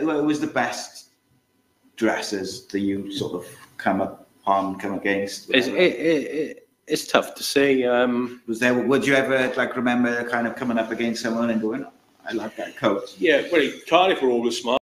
who was the best dressers that you sort of come against? It's tough to say. Would you ever like remember kind of coming up against someone and going, I like that coat? Yeah, well, Cardiff were always smart.